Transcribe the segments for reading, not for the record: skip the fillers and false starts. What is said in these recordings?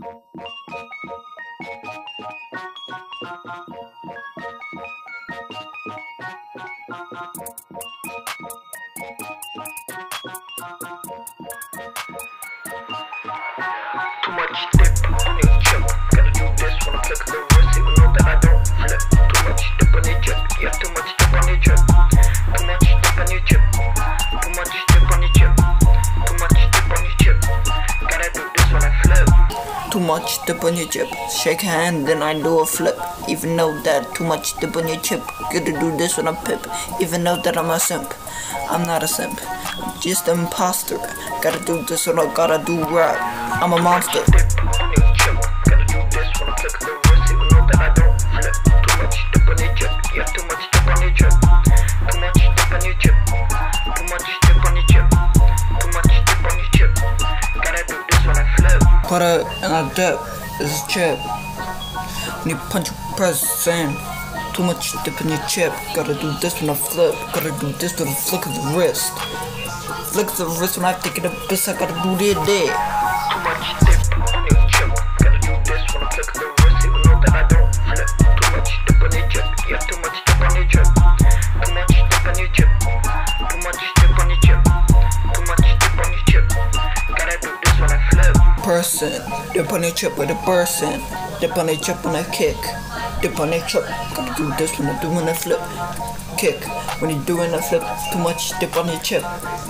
Too much dip on your chip. Gotta do this when I click the wrist, even though that I don't flip. Too much dip on your chip. Yeah, too much dip on your chip. Too much dip on your chip. Too much dip on your chip. Too much dip on your chip. Gotta do this when I flip. Too much dip on your chip. Shake hand, then I do a flip. Even though that too much dip on your chip. Gotta do this when I pip. Even though that I'm a simp. I'm not a simp. I'm just an imposter. Gotta do this when I gotta do rap. I'm a monster. Dip on your chip. Gotta do this when I click the wrist, even though that I don't flip. Too much dip on your chip. Yeah, too much dip on your chip. Too much dip on your chip. Too much dip on your chip. Too much dip on your chip. Gotta do this when I flip. Put it in a dip. It's a chip. When you punch, press in. Too much dip in your chip. Gotta do this when I flip. Gotta do this with a flick of the wrist. Flick of the wrist when I take it a piss. I gotta do this there. Too much dip on your chip. Gotta do this when I click the wrist, even though that I don't flip. Too much dip on your chip. Yeah, too much dip on your chip. Too much dip on your chip. Too much dip on your chip. Too much dip on your chip. Gotta do this when I flip. Person, dip on your chip with a person. Dip on your chip when I kick. Dip on your chip. Gotta do this when I do when I flip. Kick. When you doing a flip, too much dip on your chip.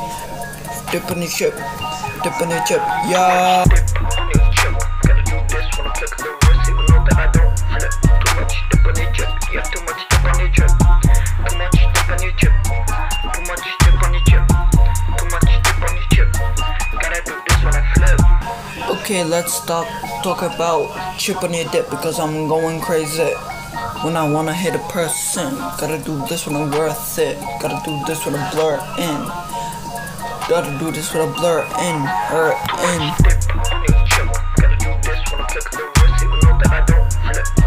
Dip on your chip. Dip on your chip. Yeah. Dip on your chip. Gotta do this when I click the wrist, even though that I don't flip. Too much dip on your chip. Yeah, too much dip on your chip. Too much dip on your chip. Too much dip on your chip. Too much dip on your chip. Gotta do this when I flip. Okay, let's stop talk about chip on your dip because I'm going crazy. When I wanna hit a person, gotta do this when I'm worth it. Gotta do this when I blur in. Gotta do this when I blur in, her in. Dip on your chip. Gotta do this when I click the wrist, even though that I don't flip.